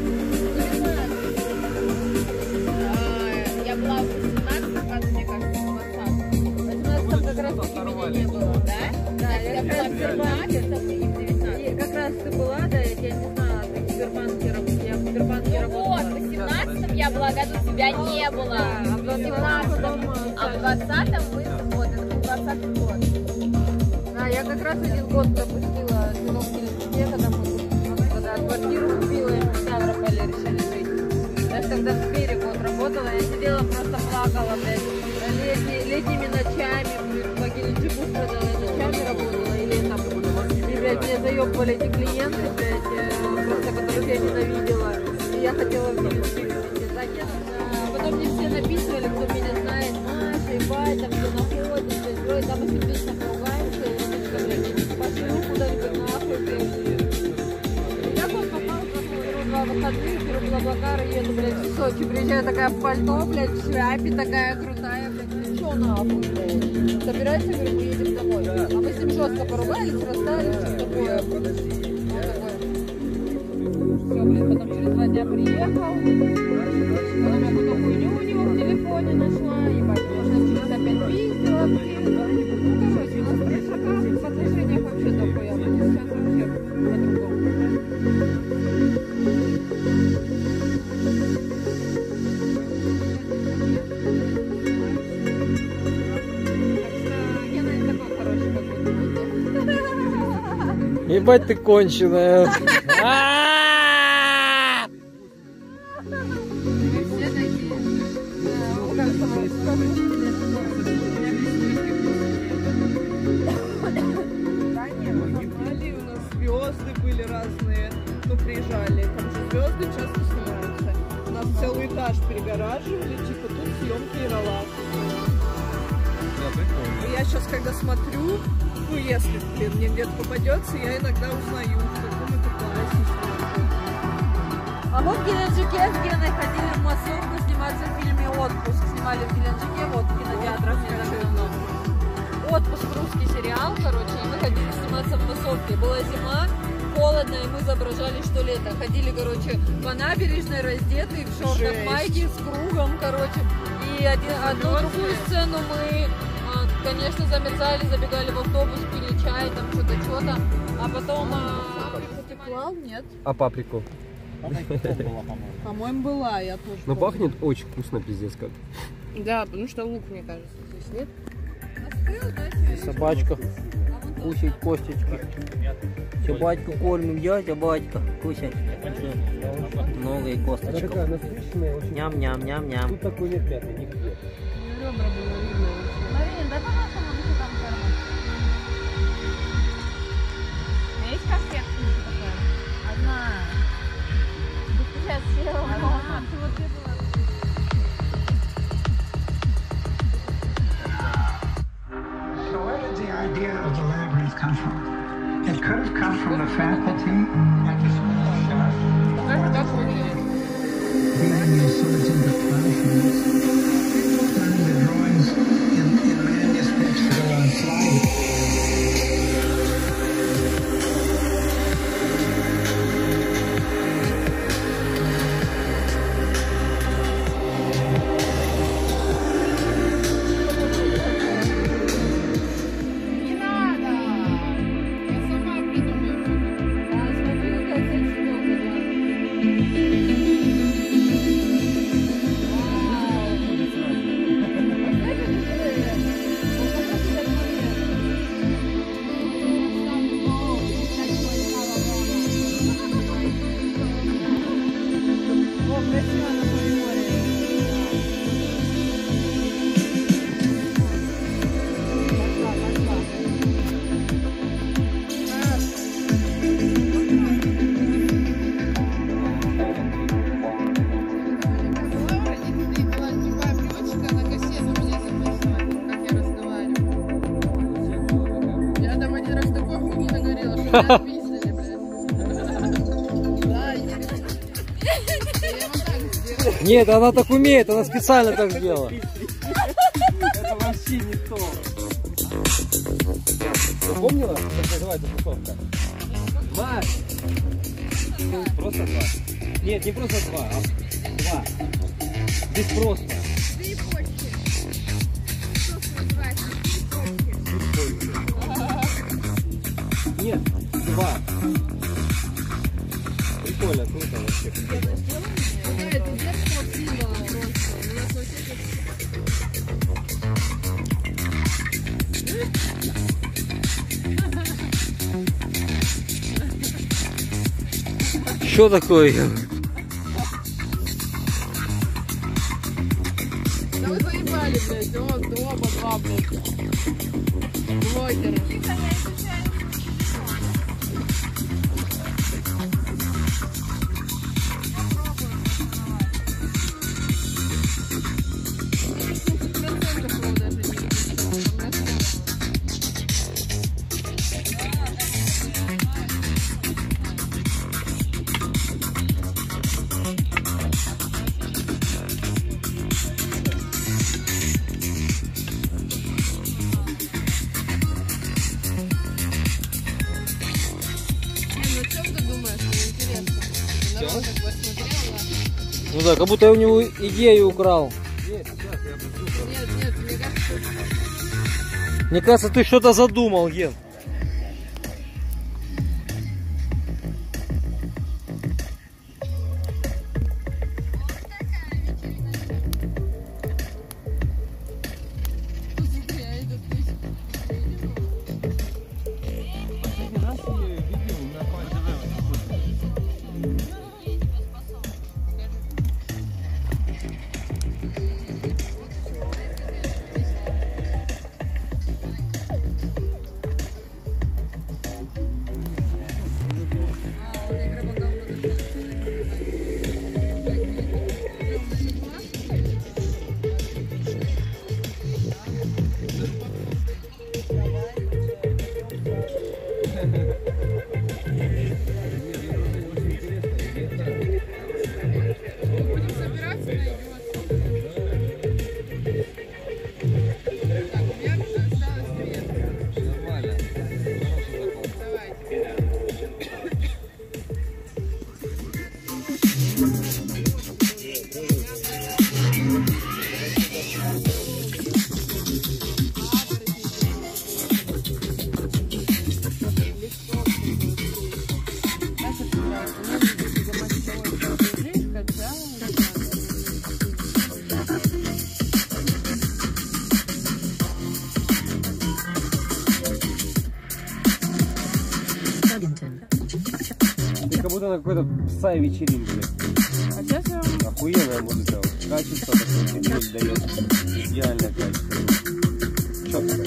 Я была в 18, мне кажется, в 20. 18 как раз таки меня не было, да? Да, я как была раз в 19 и в 19. И как раз ты была, да, я не знала, ты в Сбербанке работала. Я в Сбербанке работала. Вот, в 17 я была году, тебя не было. А в 17-м, а в 20-м мы, вот, это был 20-й год. Да, я как раз один год пропустила сынок университета, там, когда квартиру купила, и мы в Ставрополе решили жить. Даже когда в Твере год работала, я сидела, просто плакала, блядь, летними ночами, в Геленджику страдала, ночами работала, и летом. И, блядь, меня заебывали эти клиенты, блядь, просто которых я ненавидела. И я хотела в Геленджик. Потом мне все написывали, кто меня знает, Маша, ебать, там все находится, и там очень вечно поругаемся, и Ромочка, блядь, пошли куда-нибудь нахуй, блядь. Я вот попала на выходные, беру Блаблакар и еду, блядь, в Сочи, приезжаю такая в пальто, блядь, в шляпе такая крутая, блядь, ну чё нахуй, блядь. Собирайся, говорю, мы едем домой. А мы с ним жестко поругались, расстались, что такое. блин, потом через 2 дня приехал, потом я какую-то хуйню у него в телефоне нашла, ебать, можно через опять пиздила, блин. Ну, короче, у нас в отношениях вообще дохуя, сейчас вообще по-другому. Ебать ты конченая. Звезды были разные, ну приезжали, там же звезды часто снимаются. У нас целый этаж перегораживали, типа тут съемки и роллаж. Я сейчас, когда смотрю, ну если, блин, мне где-то попадется, я иногда узнаю, в каком это классе. А мы в Геленджике с Геной ходили в массовку сниматься в фильме «Отпуск». Снимали в Геленджике, вот в кинотеатрах не так давно. «Отпуск» русский сериал, короче, и мы ходили сниматься в массовке. Была зима, холодно, и мы изображали, что лето. Ходили, короче, по набережной, раздетые, в шортах, майке, с кругом, короче. И одну другую сцену мы, конечно, замерзали, забегали в автобус, пили чай, там что-то, а потом... Ты клал? Нет. А паприку? По-моему, была, я тоже. Но пахнет очень вкусно, пиздец как. Да, потому что лук, мне кажется, здесь нет. Собачка. Кушать косточки. Собачку кормим, дядя, батька. Кушать. Много и косточек. Ням-ням-ням-ням. Тут такой нет мяты, нигде. Ребра было видно. Марин, да по-нашему мы там кормим. Есть конфетка такая? Одна. Сейчас села. Ты вот это. So where did the idea of the labyrinth come from? It could have come from the faculty at the school of art. Reading the swords into classrooms, learning the drawings in manuscripts that are on slides. Нет, она так умеет, она специально так сделала. Это вообще не то. Запомнила, как называется тусовка? 2. Просто 2. Нет, не просто 2, а 2. Здесь просто. Нет, 2. Прикольно, круто вообще. Что такое? Да вы заебали, блядь, оба два, блядь. Блогеры. Ну да, как будто я у него идею украл. Нет, мне кажется, Мне кажется, ты что-то задумал, Ген. Ты как будто на какой-то псай вечеринке. А сейчас я вам... Охуенная музыка. Качество такое тебе дает. Идеальное качество. Четко.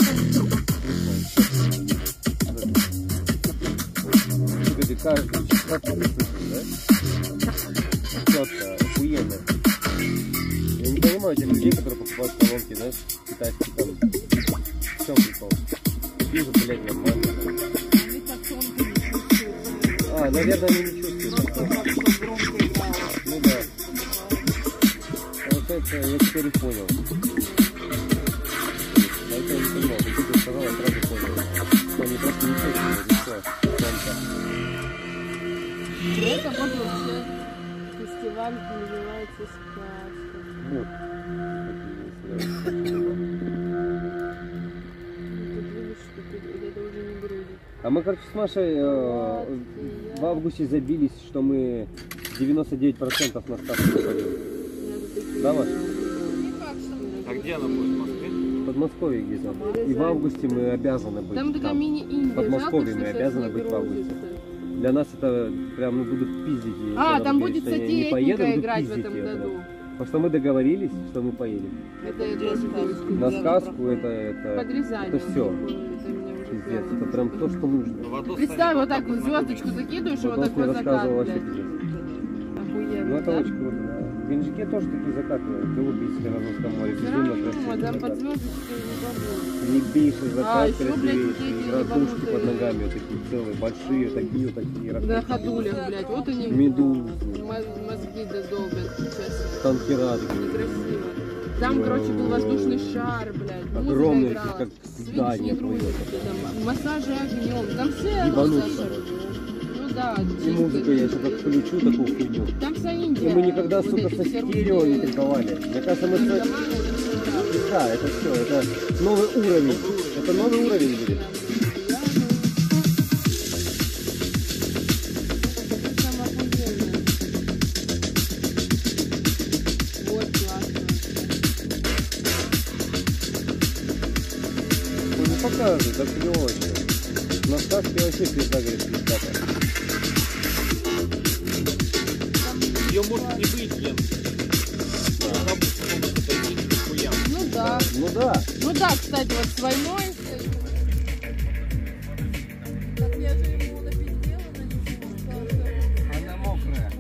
Ты каждый как ты слышишь, да? Четко, охуенно. Я не понимаю тех людей, которые покупают колонки, знаешь, китайские там. В чем прикол? Вижу, блядь, нормально. А, наверное, они не чувствуют. Ну да. Вот это я теперь и понял. А это я не понимал. Ты тут сказал, я сразу понял. Они просто не чувствуют, и все. Это вот вообще фестиваль называется «Сказка». Вот. Тут видишь, что тут это уже не грузит. А мы, короче, с Машей в августе забились, что мы 99% на ставку попадем. Да, Маша? А где она будет? В Москве? В Подмосковье где-то. И в августе мы обязаны быть Там такая там. мини-Индия. В Подмосковье Жалко, мы что обязаны сейчас быть не в августе. грузится. Для нас это прям будут пиздить. И А, когда там говорят, будет что они не сатирэтника поедут, будут играть в пиздить этом её прям. году. Потому что мы договорились, что мы поедем. Это я тоже девочки. На сказку это Под Рязанью. это все. Пиздец, это прям то, что нужно. Представь, вот так вот звездочку закидываешь, и вот Водос мне такой закат, рассказывал вообще блядь. пиздец. Охуенно, Ну это да? очень круто, да. В Геленджике тоже такие закаты. Голубинское на Азовском море. Безумно Там красивый под закат. звездочкой не забыл. Ебейший закат, еще, блядь, красивейший. вот эти Радужки ебанутые. под ногами вот такие целые, большие, такие, На ракеты. ходулях, блядь, вот они Медузы, мозги додолбят сейчас. танкера такие. Некрасиво. Там, короче, был воздушный шар, блядь. Музыка Огромный, играла. как Видишь, здание не грузится, там массажи огнем. Там все Ебануться. Ну да, И чисто. музыка, я сейчас так включу такую хуйню. Там вся И Индия. мы никогда, вот сука, эти со все стерео не кайфовали. Мне кажется, мы... Да, это все, это новый уровень. Это новый уровень будет. Ну не показывай, так клево вообще. На сказке вообще пизда, говорит, пиздата. Ее может не быть, Лен. Ну да. Ну да. Ну да, кстати, вот с войной. Так я же ему напиздела на него. Она мокрая.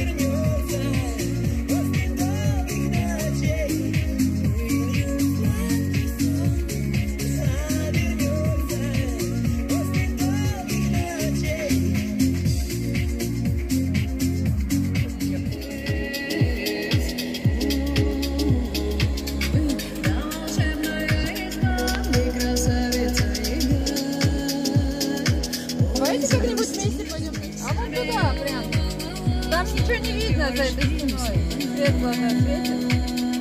Ты ничего не видно за этой стеной. Свет глаза светит.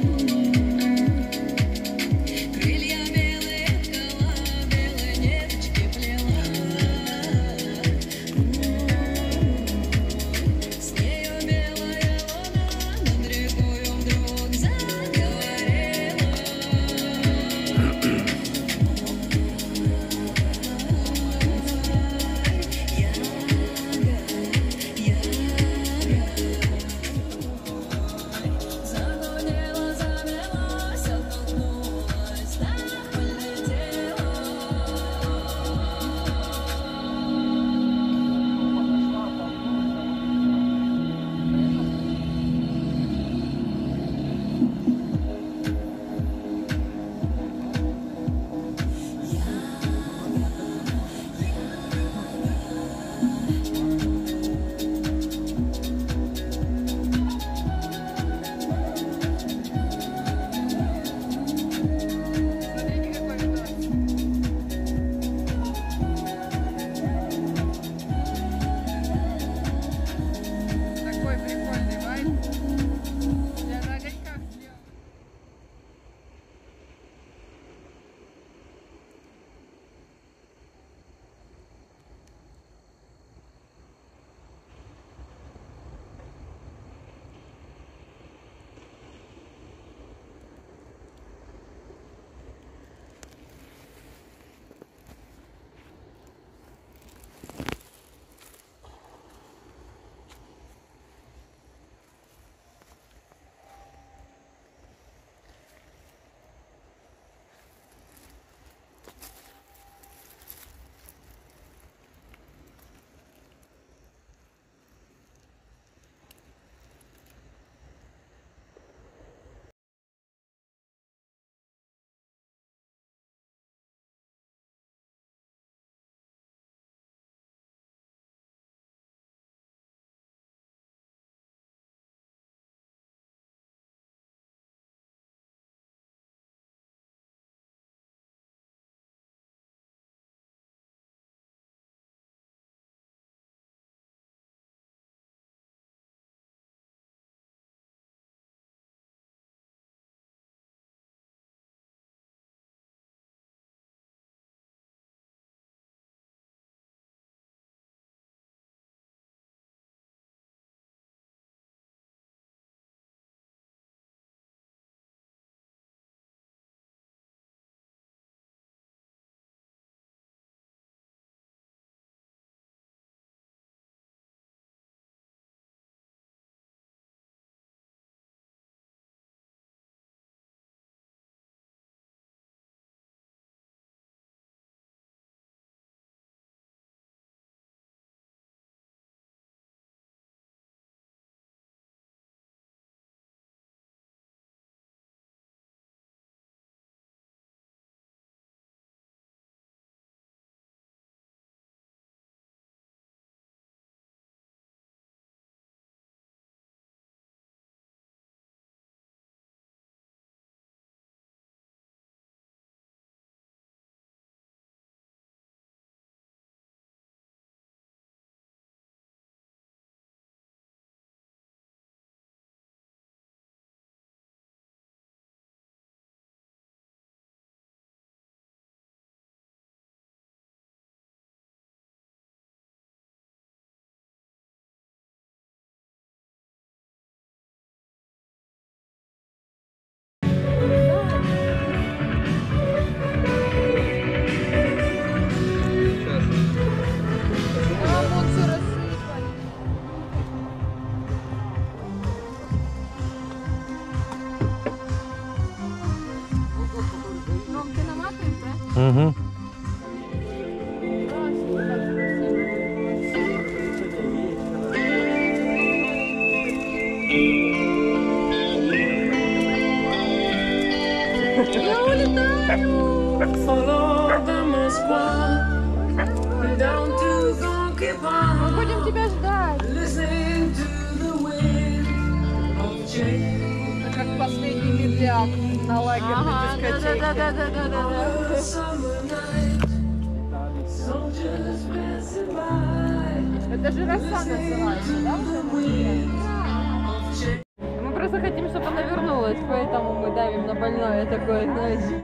Угу. Я улетаю! Мы будем тебя ждать. Это как последний медляк на лагерной дискотеке. Да. Это же роса называется, да? Ой, такой, знаешь.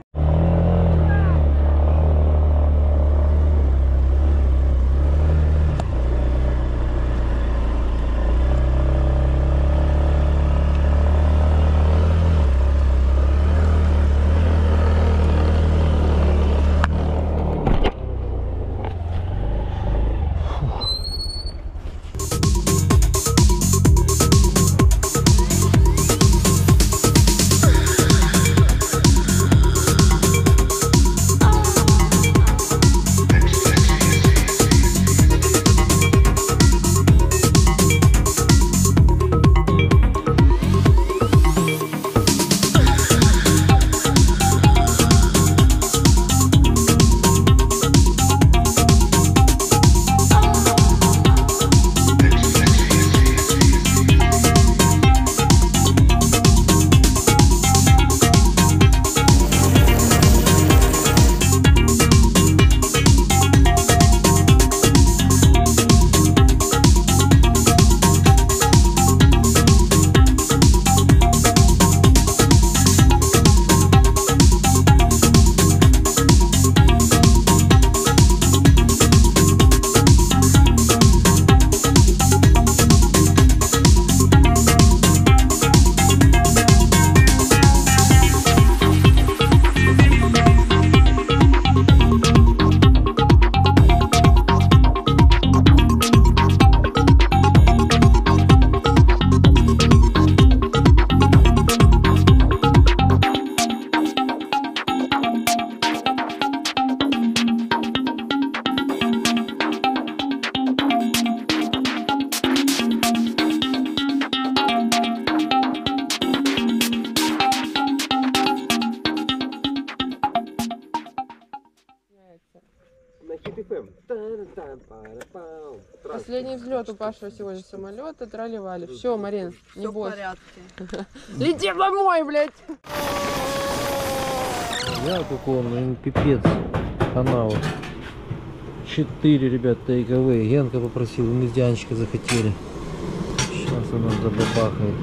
Последний взлет у Паши сегодня самолета, трали-вали. Все, Марин, не Всё в бойся. порядке. Лети домой, блядь! Я какой, ну пипец. Канал. 4, ребят, тейк-эвэй. Генка попросил, мы с Дианочкой захотели. Сейчас она забабахает.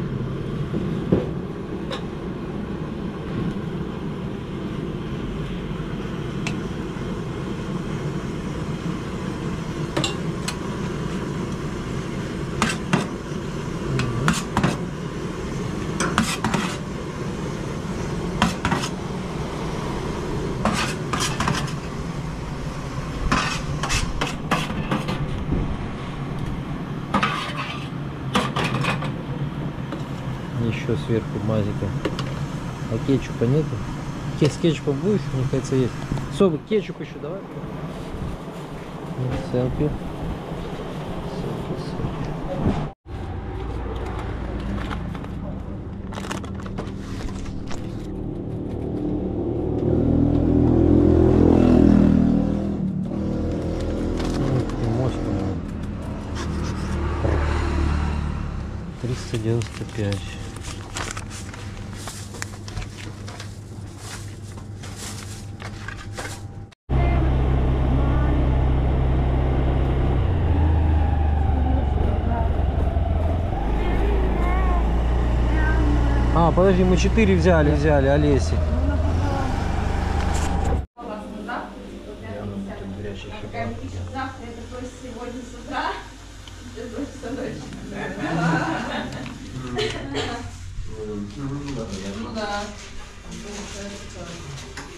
Еще сверху мазика. А кетчупа нету? С кетчупом будешь? Мне кажется, есть. Собак, кетчуп еще давай. Селфи. Мост, по-моему. 395. А, подожди, мы 4 взяли, Олеси. Завтра это то есть сегодня с утра. Ну да.